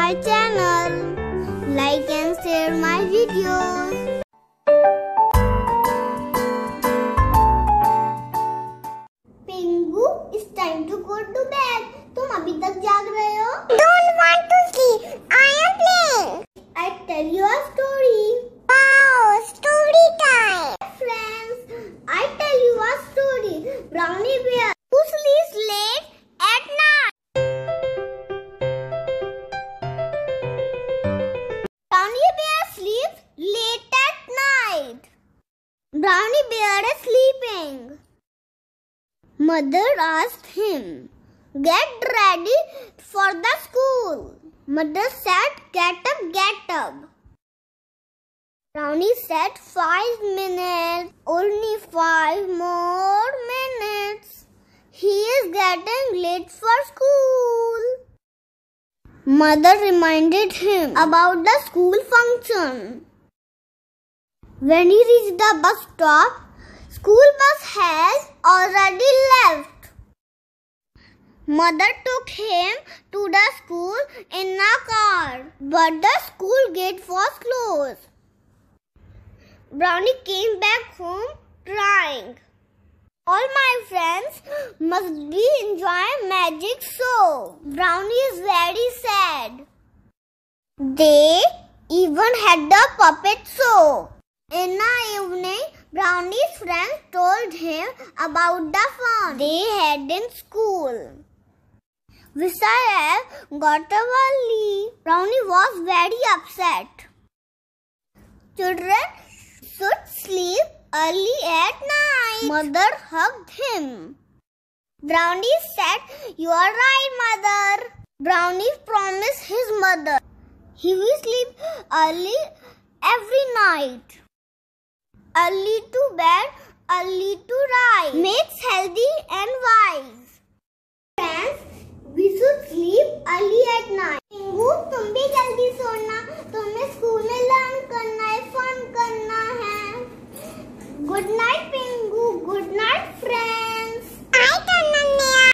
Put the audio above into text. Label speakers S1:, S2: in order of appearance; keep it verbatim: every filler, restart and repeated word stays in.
S1: my channel. Like and share my videos. Pingu, it's time to go to bed. तुम अभी तक जाग रहे हो?
S2: Don't want to sleep. I am playing.
S1: I tell you a story.
S2: Wow, story time.
S1: Friends, I tell you a story. Brownie bear who sleeps late at night. Brownie bear sleeps late at night. Brownie bear is sleeping. Mother asked him, "Get ready for the school." Mother said, "Get up, get up." Brownie said, "Five minutes, only five more minutes. He is getting late for school." Mother reminded him about the school function. When he reached the bus stop, school bus has already left. Mother took him to the school in a car, but the school gate was closed. Brownie came back home crying. All my friends must be enjoying magic show. Brownie is very sad. They even had the puppet show. In the evening, Brownie's friends told him about the fun they had in school. Vishal got up early. Brownie was very upset. Children should sleep early at night. Mother hugged him. Brownie said, "You are right, Mother." Brownie promised his mother he will sleep early every night. Early to bed, early to rise makes healthy and wise. Friends, we should sleep early at night. Pingu, तुम भी जल्दी सो